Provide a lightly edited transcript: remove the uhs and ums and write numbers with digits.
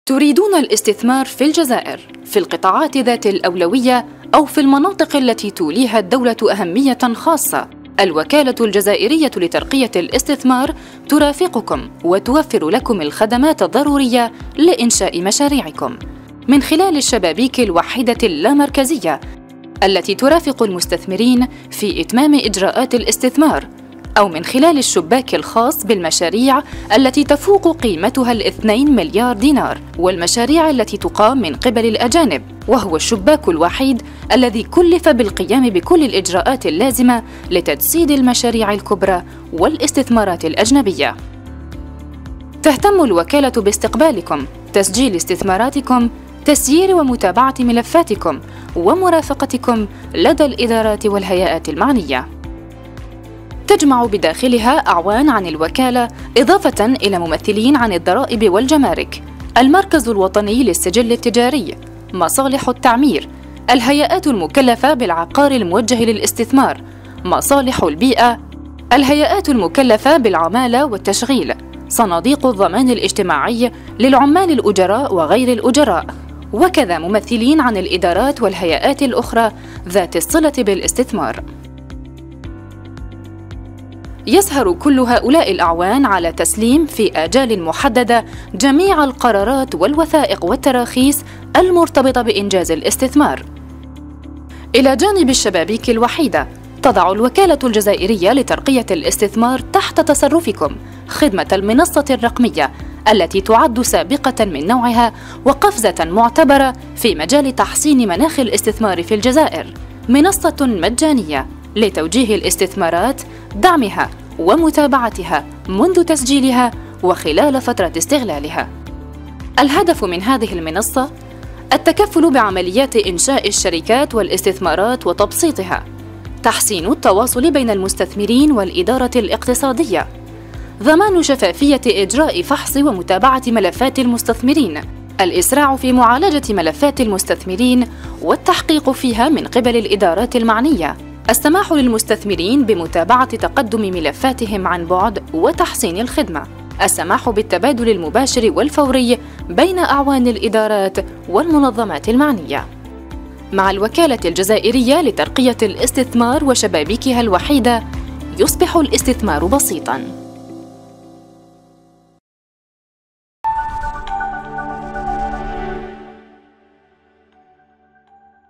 تريدون الاستثمار في الجزائر في القطاعات ذات الأولوية أو في المناطق التي توليها الدولة أهمية خاصة. الوكالة الجزائرية لترقية الاستثمار ترافقكم وتوفر لكم الخدمات الضرورية لإنشاء مشاريعكم من خلال الشبابيك الوحيدة اللامركزية التي ترافق المستثمرين في إتمام إجراءات الاستثمار، أو من خلال الشباك الخاص بالمشاريع التي تفوق قيمتها 2 مليار دينار، والمشاريع التي تقام من قبل الأجانب، وهو الشباك الوحيد الذي كلف بالقيام بكل الإجراءات اللازمة لتجسيد المشاريع الكبرى والاستثمارات الأجنبية. تهتم الوكالة باستقبالكم، تسجيل استثماراتكم، تسيير ومتابعة ملفاتكم، ومرافقتكم لدى الإدارات والهيئات المعنية. تجمع بداخلها أعوان عن الوكالة إضافة إلى ممثلين عن الضرائب والجمارك، المركز الوطني للسجل التجاري، مصالح التعمير، الهيئات المكلفة بالعقار الموجه للاستثمار، مصالح البيئة، الهيئات المكلفة بالعمالة والتشغيل، صناديق الضمان الاجتماعي للعمال الأجراء وغير الأجراء، وكذا ممثلين عن الإدارات والهيئات الأخرى ذات الصلة بالاستثمار. يسهر كل هؤلاء الأعوان على تسليم في آجال محددة جميع القرارات والوثائق والتراخيص المرتبطة بإنجاز الاستثمار. إلى جانب الشبابيك الوحيدة، تضع الوكالة الجزائرية لترقية الاستثمار تحت تصرفكم خدمة المنصة الرقمية التي تعد سابقة من نوعها وقفزة معتبرة في مجال تحسين مناخ الاستثمار في الجزائر، منصة مجانية لتوجيه الاستثمارات، دعمها ومتابعتها منذ تسجيلها وخلال فترة استغلالها. الهدف من هذه المنصة التكفل بعمليات إنشاء الشركات والاستثمارات وتبسيطها، تحسين التواصل بين المستثمرين والإدارة الاقتصادية، ضمان شفافية إجراء فحص ومتابعة ملفات المستثمرين، الإسراع في معالجة ملفات المستثمرين والتحقيق فيها من قبل الإدارات المعنية، السماح للمستثمرين بمتابعة تقدم ملفاتهم عن بعد وتحسين الخدمة، السماح بالتبادل المباشر والفوري بين أعوان الإدارات والمنظمات المعنية. مع الوكالة الجزائرية لترقية الاستثمار وشبابيكها الوحيدة، يصبح الاستثمار بسيطاً.